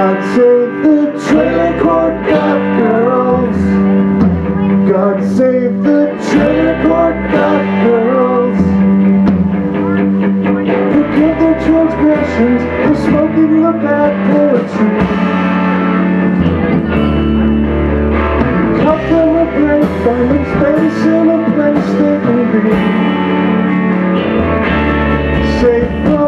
God save the trailer court goth girls. God save the trailer court goth girls. Forgive their transgressions for smoking the bad poetry. Cut them a break, find them space in a place they can be. Safe